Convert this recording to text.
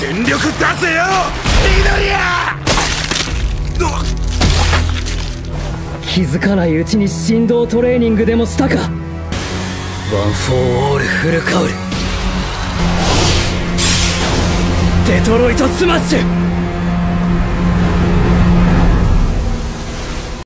全力出せよ緑谷。 気づかないうちに振動トレーニングでもしたか。ワン・フォー・オール・フルカウル、デトロイト・スマッシュ。